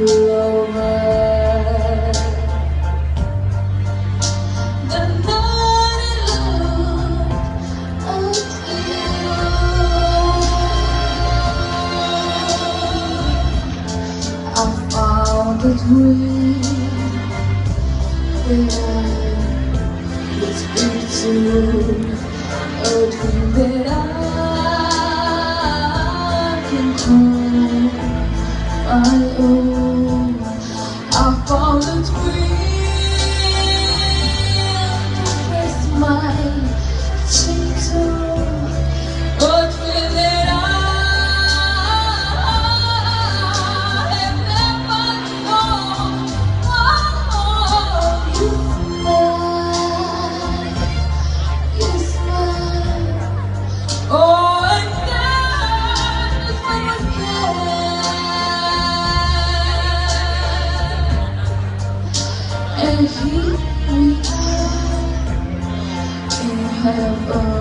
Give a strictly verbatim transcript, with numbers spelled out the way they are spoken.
clover. The night looked I found a dream that was into a dream that I can call my own. I found a dream to press my cheeks on, a dream that I have never known. Oh, you smile, you smile. Oh, and that's when you care. And here we are in heaven.